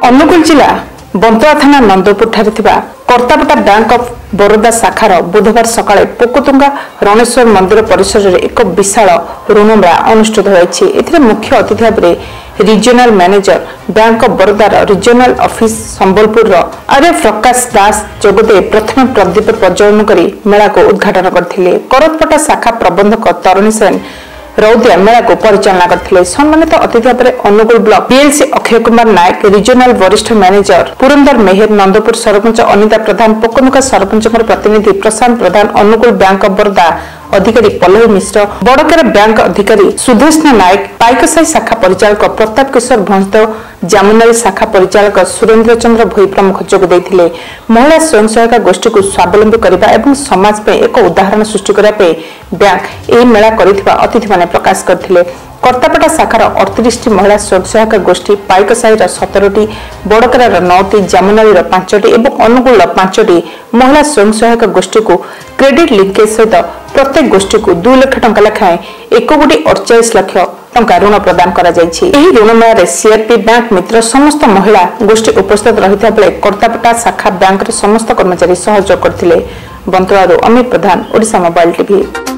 अनुगुल जिला बंतुआ थाना Nandpur Kartapata bank of Baroda शाखार बुधवार सकाळे पोकोतुंगा रणेश्वर मंदिर परिसर में एक विशाल ऋणमेला अनुष्ठित होती। मुख्य अतिथि भाव रिजनल मैनेजर बैंक ऑफ बरोदार रिजनल ऑफिस संबलपुर आर्य प्रकाश दास जोगदे प्रथम प्रदीप प्रज्वलन कर मेला को उद्घाटन करते। करतपटा शाखा प्रबंधक तरुणी सेन रौदिया मेला को परिचालना करते। सम्मानित अतिथि भाव Anugul block PLC Akshay Kumar Nayak regional वरिष्ठ मैनेजर पुरंदर मेहर नंदपुर सरपंच अनिता प्रधान पोकोनुका सरपंच प्रतिनिधि प्रशांत प्रधान अनुगुल बैंक ऑफ बरोदा अधिकारी पल्लवी मिश्र बड़केरा बैंक अधिकारी सुधेष्ण नायक पाइकसाई शाखा परिचालक प्रताप किशोर भंसदेव जामुनारी शाखा परिचालक सुरेन्द्र चंद्र भोई प्रमुख जोग देथिले। महिला स्वयं सहायता गोष्ठी को स्वावलंबी करने और समाज में एक उदाहरण सृष्टि करने बैंक यह मेला करिथिबा अतिथि माने प्रकाश करथिले। कर्तापटा शाखार 38 महिला स्वयं सहायता गोष्ठी पाइकसाई 17टी बड़केरार 9टी जामुनारी 5टी और अनुगुल 5टी महिला स्वयं सहायता गोष्ठी को क्रेडिट लिंकेज सहित प्रत्येक गोष्ठी को 2 लाख टंका लेखाएं 1,48 लाख टंका ऋण प्रदान करा जायछि। एही ऋण मेला सीआरपी बैंक मित्र समस्त महिला गोष्ठी उपस्थित रहिता बेले कर्तापटा शाखा बैंक समस्त कर्मचारी सहयोग करथिले। बंतुआरू अमित प्रधान, ओडिशा मोबाइल टीवी।